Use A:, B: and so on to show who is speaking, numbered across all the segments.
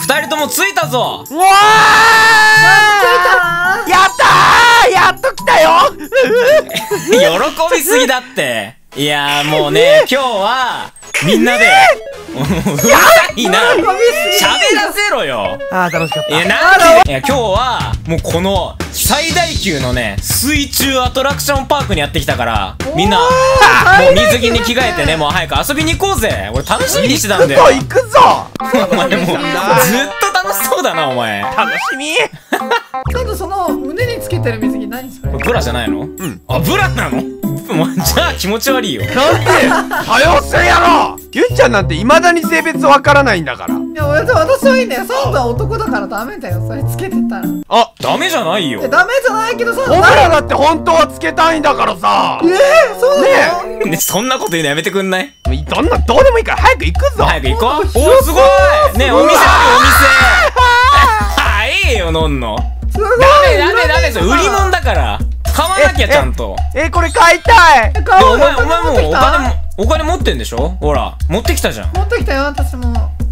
A: 二人とも着いたぞ。
B: うわー、やったー、やっと来たよ
A: 喜びすぎだって。いやーもうね、今日はみんなでうるさいな、喋らせろよ。
B: あー、楽しかった。
A: いやなんで、いや今日はもうこの最大級のね水中アトラクションパークにやってきたから、みんなもう水着に着替えてね、もう早く遊びに行こうぜ。俺楽しみにしてたんだよ。
B: 行くぞ
A: お前もうずっと楽しそうだなお前。
B: 楽しみ
C: ちょっとその胸につけてる水着何それ？
A: ブラじゃないの？うん。あ、ブラなの？もうじゃあ気持ち悪いよ。
B: なんで早せやろ。ゆんちゃんなんて未だに性別わからないんだから。
C: いや私はいいんだよ。サンドは男だからダメだよ、それつけてたら。
B: あ、
A: ダメじゃないよ。
C: ダメじゃないけどさ、
B: お前らだって本当はつけたいんだからさ。
C: そうなの？
A: ね、そんなこと言うのやめてくんない？
B: どんなどうでもいいから早く行くぞ。
A: 早く行こう。おーすごいね、お店あるお店。いいよ飲んの。ダメそれ売り物だから買わなきゃちゃんと。
B: これ買いたい。
A: お前もうお金持ってんでしょ。ほら持ってきたじゃん。
C: 持ってきたよ私も。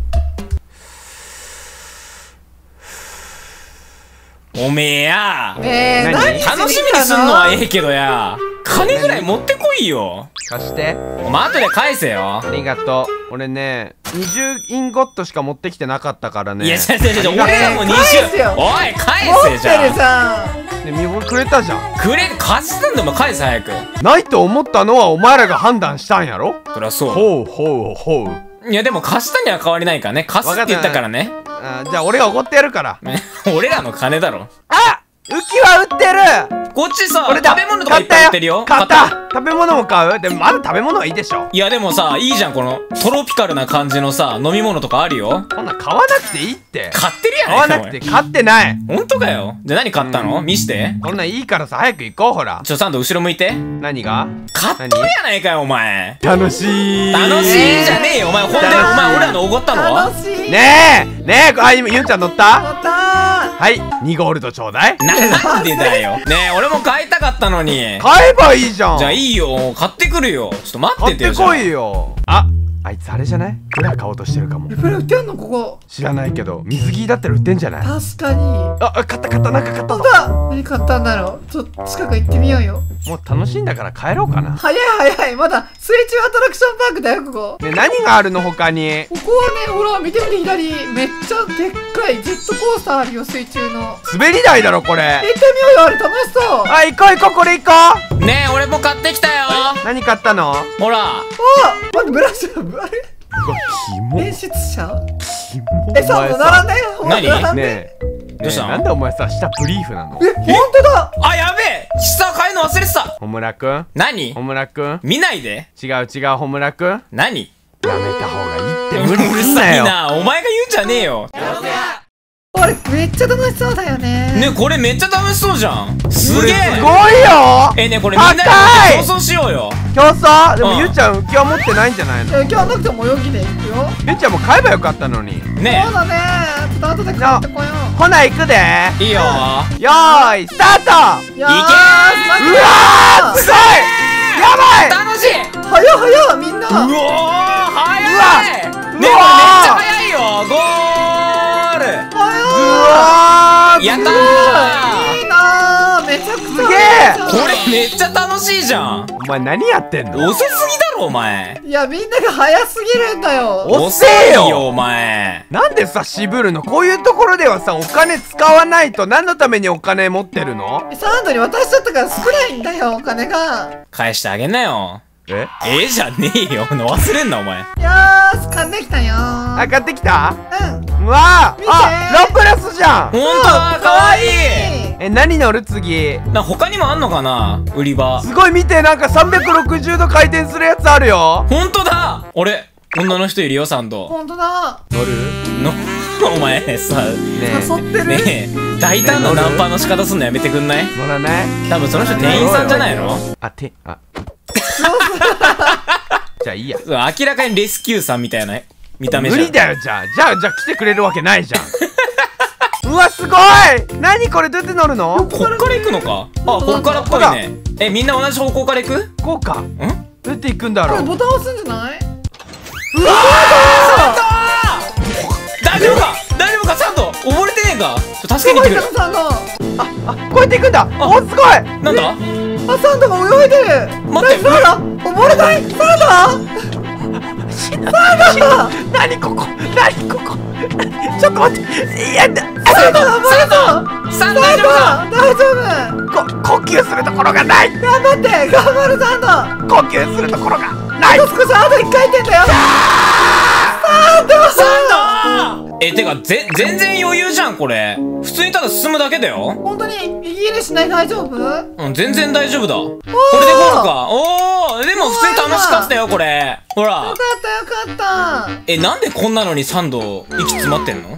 A: おめえや、
C: 何
A: 楽しみにすんのはええけどや、金ぐらい持ってこいよ。
B: 貸して。
A: お前後で返せよ。
B: ありがとう。俺ね20インゴットしか持ってきてなかったからね。
A: いや違う俺らも20。おい返せじゃん。
B: ね、見覚えくれたじゃん。
A: 貸したんだお前、返せ早く。
B: ないと思ったのはお前らが判断したんやろ。
A: そりゃそう。
B: ほう。
A: いやでも貸したには変わりないからね。貸すって言ったからね。
B: じゃあ俺がおごってやるから。
A: 俺らの金だろ。
B: あ、浮き輪売ってる。
A: こっちさ、食べ物とかいっぱい売ってるよ。
B: 買った。食べ物も買う。でもまだ食べ物はいいでしょ。
A: いやでもさ、いいじゃん、このトロピカルな感じのさ飲み物とかあるよ。
B: こんな買わなくていいって。
A: 買ってるやん。
B: 買わなくて買ってない。
A: ほんとかよ。じゃあ何買ったの？見して。
B: こんなんいいからさ早く行こう。ほら
A: サンド後ろ向いて。
B: 何が？
A: 買っとるやないかよお前。
B: 楽しい。
A: 楽しいじゃねえよお前。ほんでお前俺らのおごったの？
C: 楽しい。
B: ねえ今ゆんちゃん乗った？
C: 乗った。
B: はい2ゴールドちょうだい。
A: なんでだよ。ねえ俺も買いたかったのに。
B: 買えばいいじゃん。
A: じゃあいいよ、買ってくるよ。ちょっと待っててよ。
B: 買ってこいよ。あいつあれじゃない？ブラ買おうとしてるかも。
C: ブラ売ってんのここ？
B: 知らないけど水着だったら売ってんじゃない？
C: 確かに。
B: 買ったなんか買ったぞ。
C: 何買ったんだろう。ちょっと近く行ってみようよ。
B: もう楽しいんだから帰ろうかな。
C: 早いまだ水中アトラクションパークだよここ。
B: ね、何があるの他に？
C: ここはね、ほら見て左、めっちゃでっかいジェットコースターあるよ、水中の。
B: 滑り台だろこれ。
C: 行ってみようよ、あれ楽しそう。
B: 行こうこれ行こ
A: う。ねえ俺も買ってきたよ。
B: 何買ったの？
A: ほら。
C: 待ってブラシあれ？
B: うわキモ。
C: 演出者？
B: キモ。
C: さ並んで。
A: 何？
B: ねえ
A: どうしたの？
B: なんでお前さ下ブリーフなの？
C: 本当だ。
A: あやべえ、下買えるの忘れてた。
B: ホムラくん。
A: 何？
B: ホムラくん
A: 見ないで。
B: 違うホムラくん。
A: 何？
B: やめた方がいいって。無理
A: うる
B: すんなよ。
A: さいな、お前が言うんじゃねえよ。
C: これめっちゃ楽しそうだよね。
A: ねこれめっちゃ楽しそうじゃん。すげえ
B: すごいよ。
A: ねこれみんなで競争しようよ。
B: 競争？でもゆうちゃん浮き輪持ってないんじゃないの？
C: 今日なくても泳ぎで行くよ。
B: ゆうちゃんも買えばよかったのに。
A: ね
C: そうだね。ちょっと後で買ってこよう。
B: ほな行くで。
A: いいよ。
B: よーいスタート。
C: いけー。う
B: わーすごい。やばい。
A: 楽しい。
C: 早いみんな。
A: うおー早い。ねこれめっちゃ早いよ。ゴール。やったー。
C: いいなー。めちゃくちゃ
B: すげえ。
A: これめっちゃ楽しいじゃん。
B: お前何やってんの？
A: 遅すぎだろお前。
C: いやみんなが早すぎるんだよ。
B: 遅えよ
A: お前。
B: なんでさ渋るの？こういうところではさお金使わないと。何のためにお金持ってるの？
C: サンドに渡しちゃったから少ないんだよお金が。
A: 返してあげなよ。
B: じ
A: ゃねえよ。忘れんなお前。
C: よーし買ってきたよー。
B: 買ってきた？
C: う
B: わー。
C: 見て
B: ラプラスじゃん。
A: ほんとだ、かわいい。
B: 何乗る次？
A: 他にもあんのかな売り場。
B: すごい見て、なんか360度回転するやつあるよ。
A: ほんとだ。俺女の人いるよサンド。
C: ほんとだ。
B: 乗る？
A: お前さ
C: 誘ってる？
A: ねえ大胆なナンパの仕方すんのやめてくんない？
B: 乗らない？
A: 多分その人店員さんじゃないの？
B: じゃあいいや。
A: 明らかにレスキューさんみたいな見た目じゃん。
B: 無理だよ。じゃあ来てくれるわけないじゃん。うわすごい。何これ、どうやって乗るの？
A: こっから行くのか。こっからっぽいね。みんな同じ方向から行く？
B: こうか。どうやって行くんだろう。
C: これボタン押すんじゃない？
A: うわー大丈夫かんか助けに行ってくる。
C: サンド。
B: こうやって行くんだ。お、すごい。
A: なんだ
C: あ、サンドが泳いでる。
A: 待って
C: サンド溺れない。サンド
B: 何ここ、何ここ。ちょっと待って。いやだ。
C: サンドが溺れた。
A: サンド大丈夫か。
C: 大丈夫。
B: 呼吸するところがない。
C: 頑張って頑張るサンド。
B: 呼吸するところがない。
C: あと少し、あと1回転だよ。サンド
A: てか全然余裕じゃんこれ。普通にただ進むだけだよ。
C: 本当に息切れしない？大丈夫？
A: うん、全然大丈夫だ。これでゴールか。おー、でも普通に楽しかったよこれ。ほら。
C: よかったよかった。
A: なんでこんなのにサンド息詰まってんの？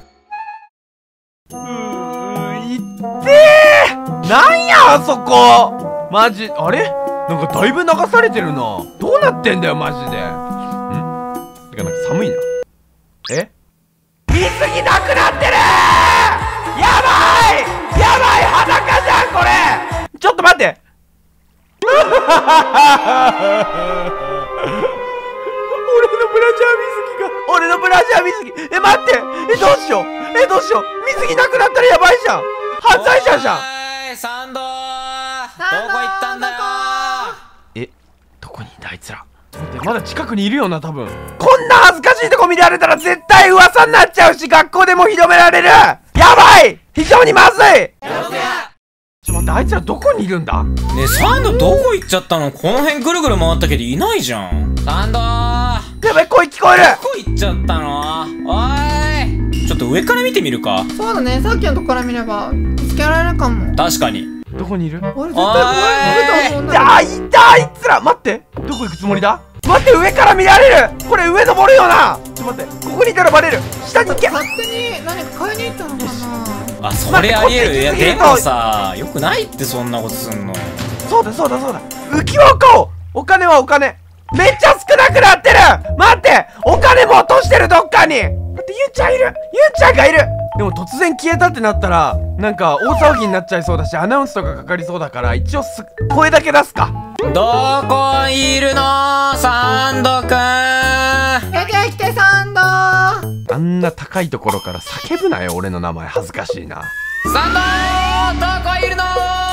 B: いってー。なんやあそこ。マジ、あれなんかだいぶ流されてるな。どうなってんだよマジで。てかなんか寒いな。水着なくなってるー。やばい裸じゃんこれ。ちょっと待って。俺のブラジャー水着。待って。どうしよう。水着なくなったらやばいじゃん。犯罪者じゃん。
A: サンドー、どこ行ったんだよー。
B: どこにいんだあいつら。まだ近くにいるよな多分。こんな恥ずかしいとこ見られたら絶対噂になっちゃうし、学校でも広められる。やばい、非常にまずい。ちょっと待って、あいつらどこにいるんだ。
A: ねえ、サンドどこ行っちゃったの？この辺ぐるぐる回ったけどいないじゃん。サンドー、
B: やばい、声聞こえる。
A: どこ行っちゃったの？おーい、ちょっと上から見てみるか。
C: そうだね、さっきのとこから見れば見つけられるかも。
A: 確かに。
B: どこにいる？
C: 俺絶対ここにいると思うんだけど。
B: いたあいつら。待って、どこ行くつもりだ。待って、上から見られる。これ上登るよな。ちょっと待って、ここにいたらバレる。下に行け。
C: 勝手に何か買いに行ったのかな。
A: あ、それありえる。いやでもさ、よくないってそんなことすんの。
B: そうだ。浮き輪を買おう。お金はお金。めっちゃ少なくなってる。待って、お金も落としてるどっかに。待って、ゆうちゃんいる。ゆうちゃんがいる。でも突然消えたってなったらなんか大騒ぎになっちゃいそうだし、アナウンスとかかかりそうだから、一応声だけ出すか。
A: どこいるのサンドくん。
C: 出てきてサンド。
B: あんな高いところから叫ぶなよ、俺の名前。恥ずかしいな。
A: サンドー、どこいるの？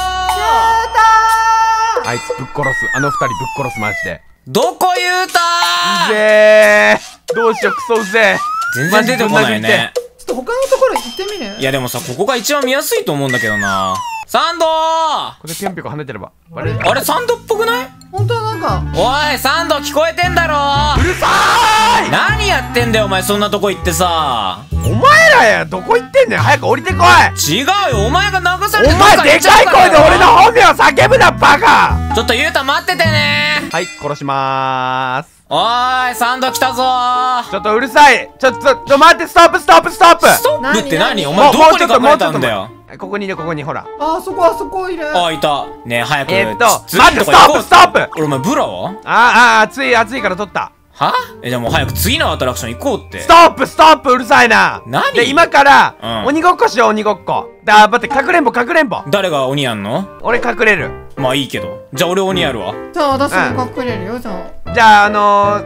B: あいつぶっ殺す。あの二人ぶっ殺すマジで。
A: どこ言うた
B: うぜー。どうしよう、クソうぜ
A: ー。全然出てこないね。
C: ちょっと他のところ行ってみる？
A: いやでもさ、ここが一番見やすいと思うんだけどな。サンドー、
B: これぴょんぴょん跳ねてればバレる。
A: あれサンドっぽくない？
C: 本当なんか。
A: おいサンド、聞こえてんだろー。
B: うるさーい。
A: 何やってんだよお前、そんなとこ行ってさ。
B: お前らや、どこ行ってんねん。早く降りてこい。
A: 違うよ、お前が流されて
B: お前でかい声で俺の本名を叫ぶなバカ。
A: ちょっとユウタ待っててね。
B: はい、殺しまーす。
A: おーいサンド来たぞー。
B: ちょっとうるさい。ちょっと待って、ストップ
A: ストップって何？お前どこに隠れたんだよ。
B: ここにいる、ここに、ほら。
C: あそこいる。
A: あ、いた。ねえ、早く。
B: 待って、ストップ。
A: 俺お前ブラ
B: は？暑いから取った。
A: は？じゃあもう早く次のアトラクション行こうって。
B: ストップ、うるさいな。
A: 何？
B: で、今から、鬼ごっこしよう、鬼ごっこ。待って、かくれんぼ。
A: 誰が鬼やんの？
B: 俺隠れる。
A: まあいいけど。じゃあ俺鬼やるわ。
C: じゃあ私も隠れるよ、じゃあ。
B: じゃあ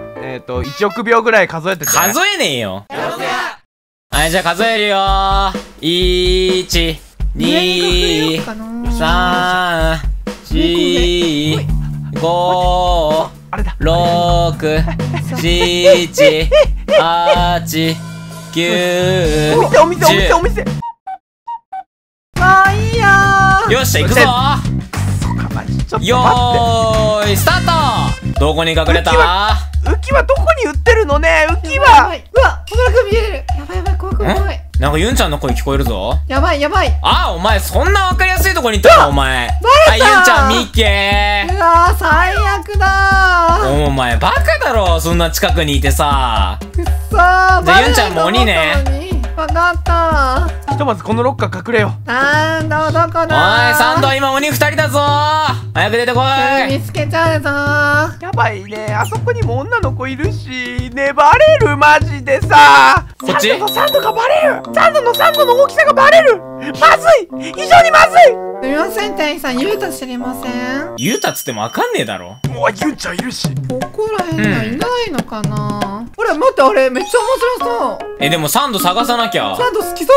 B: 1億秒ぐらい数えてて。
A: 数えねえよ。はい、じゃあ数えるよー。1、2、3、4、5、6、7、8、9、
B: お店。
C: あー、いいやー。
A: よっしゃ、行くぞー。よーい、スタート。どこに隠れた？
B: 浮き輪どこに売ってるのね、浮き輪。
C: うわ、ほらく見える。やばい、怖い。
A: なんかユンちゃんの声聞こえるぞ。
C: やばい。
A: あ、お前そんなわかりやすいとこに行ったのお前。はい、ユンちゃん、ミッケー。
C: うわー、最悪だー。
A: お前バカだろ、そんな近くにいてさ。
C: くっそー。
A: じゃあユンちゃんも鬼ね。
C: わかったー。
B: ひとまずこのロッカー隠れよう。
C: サンドどこだー。
A: おいサンド、今鬼2人だぞー。早く出てこい。
C: 見つけちゃうぞー。
B: やばいね、あそこにも女の子いるしね。バレるマジでさ。
A: こっち？
B: サンドがバレる。サンドの大きさがバレる。まずい、非常にまずい。
C: すみません、店員さん、ユウタ知りません？
A: ユウタっつってもわかんねえだろ。
B: もうユンちゃんいるし。
C: ここら辺にはいないのかな。ほら待って、あれめっちゃ面白そう。
A: でもサンド探さなきゃ。
C: サンド好きそうじゃない？あ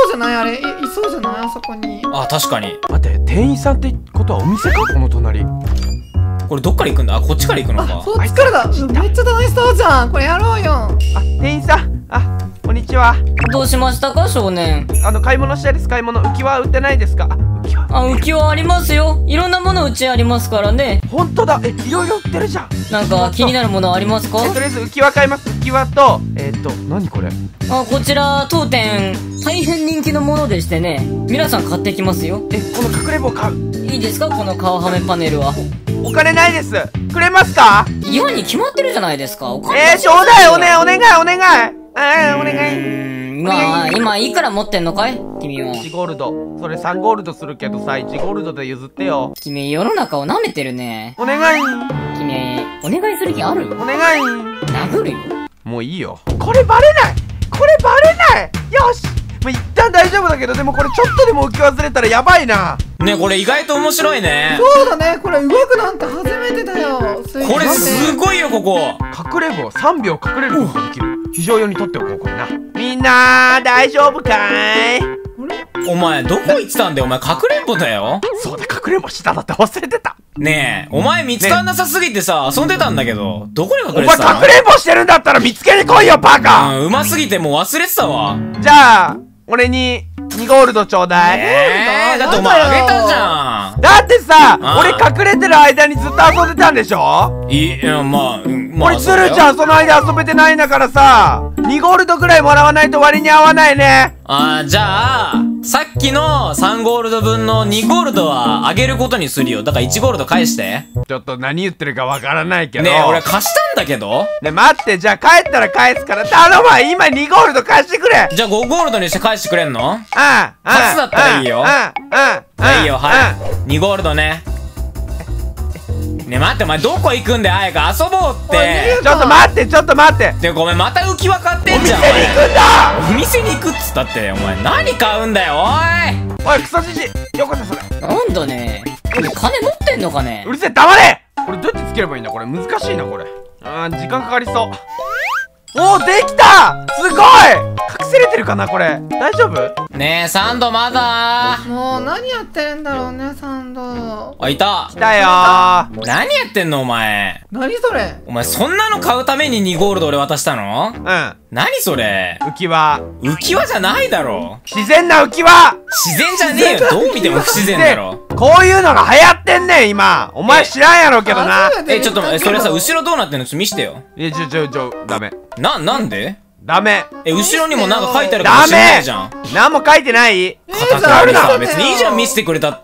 C: あれいそうじゃないあそこに。
A: あ、確かに。
B: 待って、店員さんってことはお店か、この隣。
A: これどっから行くんだ？あ、こっちから行くの
C: あ、
A: か。
C: そっちからだ。めっちゃ楽しそうじゃん。これやろうよ。
B: あ、店員さん、こんにちは。
D: どうしましたか、少年。
B: 買い物したいです。買い物。浮き輪売ってないですか？浮き輪。
D: 浮き輪ありますよ。いろんなものうちありますからね。
B: 本当だ。いろいろ売ってるじゃん。
D: なんか気になるものありますか？
B: とりあえず浮き輪買います。浮き輪と、何これ？
D: こちら当店大変人気のものでしてね、皆さん買ってきますよ。
B: この隠れ棒買う。
D: いいですか、この顔はめパネルは。
B: お金ないです。くれますか？
D: 嫌に決まってるじゃないですか。お金
B: ちょうだい。お願い。お願い。お願い。
D: 今いくら持ってんのかい君は。
B: 1ゴールド。それ3ゴールドするけどさ、1ゴールドで譲ってよ。
D: 君世の中を舐めてるね。
B: お願い。
D: 君お願いする気ある？
B: お願い。
D: 殴るよ。
B: もういいよ。これバレない。よし。一旦大丈夫だけど、でもこれちょっとでも浮き忘れたらやばいな。
A: ね、これ意外と面白いね。
C: そうだね。これ動くなんて初めてだよ。
A: これすごいよ、ここ。
B: 隠れ棒3秒隠れることができる。非常用に取っておこう、これな。みんな大丈夫かい？
A: お前どこ行ってたんだよ。お前かくれんぼだよ。
B: そうだ、隠れんぼしただって忘れてた。
A: ねえ、お前見つかんなさすぎてさ、遊んでたんだけど、どこに隠
B: お前
A: れてたの？
B: 隠れんぼしてるんだったら見つけに来いよ、バカ。
A: うますぎてもう忘れてたわ。
B: じゃあ俺に2ゴールドちょうだい。
A: だってお前あげたじゃん。
B: だってさ、
A: ああ
B: 俺隠れてる間にずっと遊んでたんでしょ？
A: まあ、
B: 俺つるちゃんその間遊べてないんだからさ、2ゴールドぐらいもらわないと割に合わないね。
A: じゃあ、さっきの3ゴールド分の2ゴールドはあげることにするよ。だから1ゴールド返して。
B: ちょっと何言ってるかわからないけど。
A: ねえ、俺貸したんだけど。
B: ね、待って、じゃあ帰ったら返すから頼むわ。今2ゴールド貸してくれ。
A: じゃあ5ゴールドにして返してくれんの？
B: 貸
A: すだったらいいよ。いいよ、はい。2ゴールドね。ねえ待って、お前どこ行くんだよ、早く遊ぼうって。
B: ちょっと待って。
A: で、ごめん、また浮き輪買ってんじゃん。
B: お店に行くんだ。
A: お店に行くっつったって、お前何買うんだよ、おい。
B: おい、クソじじい。よこせそれ。
D: なんだね。金持ってんのかね。
B: うるせえ、黙れ。これどうやってつければいいんだ、これ。難しいな、これ。時間かかりそう。おー、できた。すごい。隠せれてるかな、これ。大丈夫？
A: ねえ、サンドまだ
C: もう何やってるんだろうね、サンド。
A: いた。
B: 来たよー。
A: 何やってんの、お前。
C: 何それ？
A: お前、そんなの買うために2ゴールド俺渡したの？何それ？
B: 浮き輪。
A: 浮き輪じゃないだろ。
B: 自然な浮き輪。
A: 自然じゃねえよ。どう見ても不自然だろ。
B: こういうのが流行ってんねん、今。お前知らんやろうけどな。
A: ちょっと、それさ、後ろどうなってんの？ちょっと見してよ。
B: ダメ。
A: なんで？
B: ダメ。
A: 後ろにもなんか書いてあるかもしれないじゃん。
B: 何も書いてない。
A: カタカナにさ、別にいいじゃん、見せてくれたって。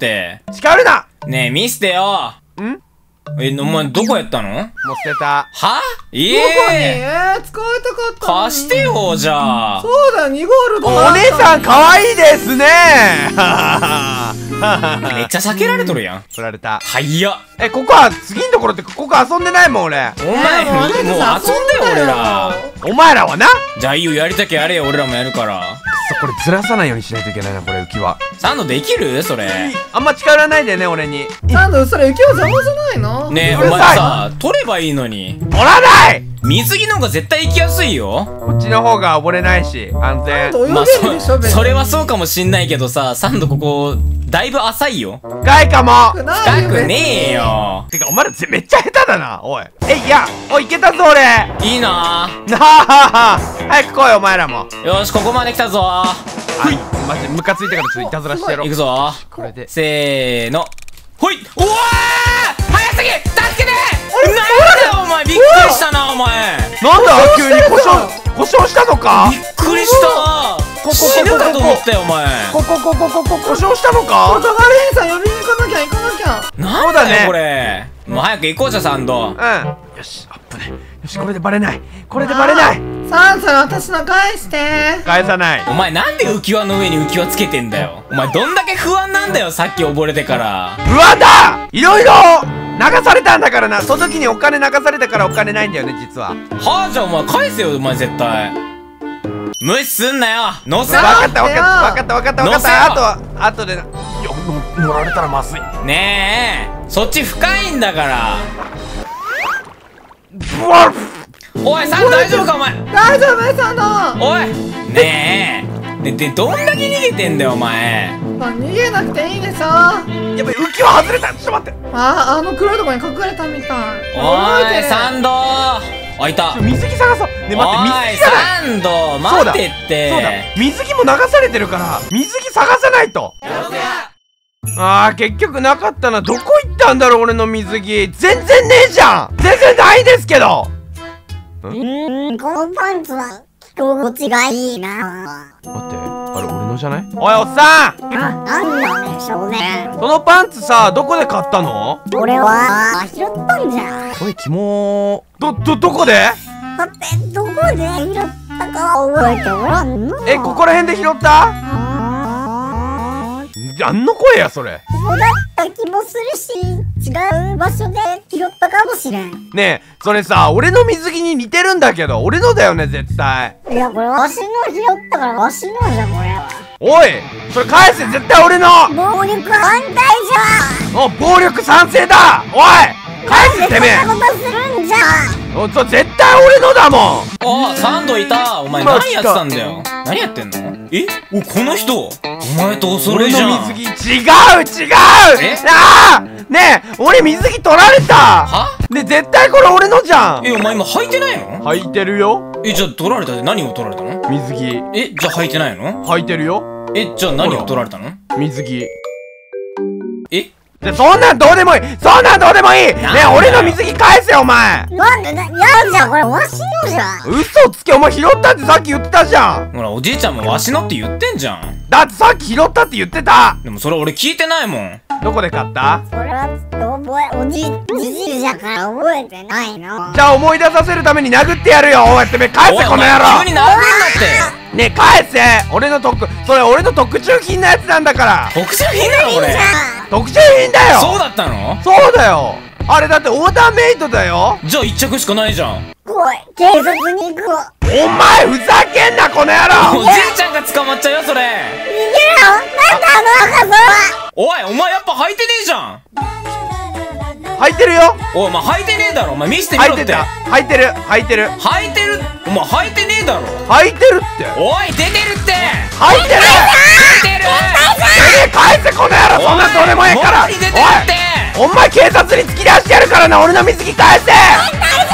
B: 近寄るな。
A: ねえ、見せてよ。お前どこやったの？
B: もう捨てた。
A: は？
C: どこに？使いたかったのに。
A: 貸してよ、じゃあ。
C: そうだよ、2ゴールド。
B: お姉さん可愛いですね。
A: めっちゃ避けられとるやん。
B: 取られた。
A: はいや。
B: ここは次のところってここ遊んでないもん俺。
A: お前もう遊んでよ俺ら。
B: お前らはな。
A: じゃあいいよ、やりたきゃやれよ、俺らもやるから。
B: これずらさないようにしないといけないな、これ浮き輪。
A: サンドできる？それ。
B: あんま近寄らないでね、俺に。
C: サンド、それ浮き輪邪魔じゃないの？
A: ねえ、お前さ、取ればいいのに。
B: 取らない。
A: 水着の方が絶対行きやすいよ。
B: こっちの方が溺れないし安全。
A: まあそれはそうかもしんないけどさ、サンドここだいぶ浅いよ。
B: 深いかも。
A: 深くねえよ。
B: てかお前らめっちゃ下手だな、おい。おい、いけたぞ俺。
A: いいな
B: なあ、早く来いお前らも。
A: よし、ここまで来たぞ。
B: はい、マジムカついてからちょっといたずらしてやろう。
A: いくぞ。
B: これで
A: せーの。ほい。おわー、早すぎ、助けて。なんだよお前、びっくりしたなお前。
B: なんだ急に故障したのか。
A: びっくりした。死ぬかと思ったよお前。
B: 故障したのか。
C: お互いさん呼びに行かなきゃ。
A: なんだよこれ。もう早く行こうじゃサンド。
B: よし、アップね。よし、これでバレない。
C: サンさん、私の返して。
B: 返さない。
A: お前なんで浮き輪の上に浮き輪つけてんだよ。お前どんだけ不安なんだよ、さっき溺れてから。
B: 不安だ。いろいろ流されたんだからな。その時にお金流されたからお金ないんだよね、実は。
A: はあ、じゃあお前返せよ、お前絶対。無視すんなよ。乗せろ。
B: 分かった。あとで乗られたらまずい。
A: ねえ、そっち深いんだから。おい、サンド大丈夫かお前。
C: 大丈夫サンド。
A: おい、ねで、どんだけ逃げてんだよ、お前。
C: 逃げなくていいでしょ。
B: やばい、浮き輪外れた。ちょっと待って。
C: あの黒いとこに隠れたみたい。
A: おい、サンドあ、いた。
B: 水着探そう。ね、待って、水着がない。
A: サンド待ってって。
B: そうだ、水着も流されてるから水着探さないと。結局なかったな。どこ行ったんだろう、俺の水着。全然ねえじゃん。全然ないですけど。
E: このパンツは着心地がいいな。
B: 待って、あれ俺のじゃない？おい、おっさん。
E: なんだね、少年。
B: そのパンツさ、どこで買ったの？
E: 俺は拾ったんじゃ。
B: おい、キモー。どこで？
E: だってどこで拾ったか覚えておらんの？
B: ここら辺で拾った？何の声やそれ。
E: ここだった気もするし、違う場所で拾ったかもしれん。
B: ねえ、それさ、俺の水着に似てるんだけど、俺のだよね、絶対。
E: いや、これわしの拾ったからわしのじゃ、これは。
B: おい、それ返せ、絶対俺の。
E: 暴力反対じゃ。
B: 暴力賛成だ。おい、返せ、てめえ。
E: そんなことするんじゃ。
B: 絶対俺のだもん。
A: サンドいた。お前何やってたんだよ。何やってんの？この人お前とお揃いじゃん。
B: 俺の水着違うねえ、俺水着取られた。
A: は？
B: ねえ、絶対これ俺のじゃん。
A: お前今履いてないの？
B: 履いてるよ。
A: じゃあ取られたで何を取られたの？
B: 水着。
A: じゃあ履いてないの？
B: 履いてるよ。
A: じゃあ何を取られたの？
B: 水着。
A: じゃ
B: そんなんどうでもいい。そんなんどうでもいい。ねえ、俺の水着返せよ、お前。
E: なんでやんじゃん、これわしのじゃん。
B: 嘘つけ、お前拾ったってさっき言ってたじゃん。
A: ほら、おじいちゃんもわしのって言ってんじゃん。
B: だってさっき拾ったって言ってた。
A: でもそれ俺聞いてないもん。
B: どこで買った？
E: それはおじいじゃから覚えてないの。
B: じゃあ思い出させるために殴ってやるよ。おい、てめえ返せ、この野郎。
A: 急に殴るんだって。
B: ねえ、返せ。それ俺の特注品のやつなんだから。
A: 特注品だろ、これ。
B: 特注品だよ。
A: そうだったの？
B: そうだよ。あれだってオーダーメイドだよ。
A: じゃあ一着しかないじゃん。
E: 怖い、警察に行くわ。
B: お前ふざけんな、この野郎。
A: おじいちゃんが捕まっちゃうよ、それ。
E: 逃げろ。なんだあの赤さは。
A: お前やっぱ履いてねえじゃん。
B: 履いてるよ。
A: お前履いてねえだろ。お前見せてみろって。
B: 履いてる。
A: 履いてる。お前履いてねえだろ。
B: 履いてるって。
A: おい、出てるって。
B: 履いてる。
A: 出てる。
B: 返せ、この野郎。そんなんどうでもいいから。
A: 出てるって。
B: お前警察に突き出してやるからな。俺の水着返せ。